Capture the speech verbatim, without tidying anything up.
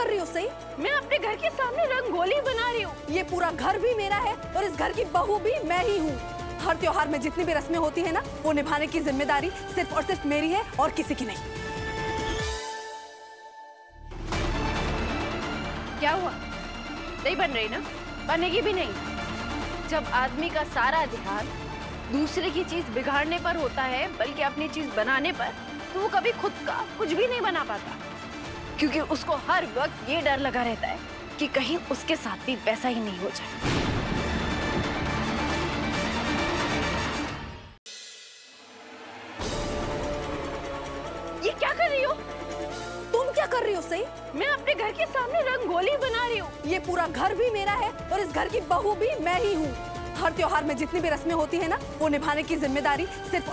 कर रही हो सही? मैं अपने घर के सामने रंगोली बना रही हूँ। ये पूरा घर भी मेरा है और इस घर की बहू भी मैं ही हूँ। हर त्योहार में जितनी भी रस्में होती है ना, वो निभाने की जिम्मेदारी सिर्फ और सिर्फ मेरी है और किसी की नहीं। क्या हुआ? नहीं बन रही ना? बनेगी भी नहीं। जब आदमी का सारा ध्यान दूसरे की चीज बिगाड़ने पर होता है बल्कि अपनी चीज बनाने पर, तो वो कभी खुद का कुछ भी नहीं बना पाता, क्योंकि उसको हर वक्त ये डर लगा रहता है कि कहीं उसके साथ भी वैसा ही नहीं हो जाए। ये क्या कर रही हो? तुम क्या कर रही हो सही? मैं अपने घर के सामने रंगोली बना रही हूँ। ये पूरा घर भी मेरा है और इस घर की बहू भी मैं ही हूँ। हर त्योहार में जितनी भी रस्में होती है ना, वो निभाने की जिम्मेदारी सिर्फ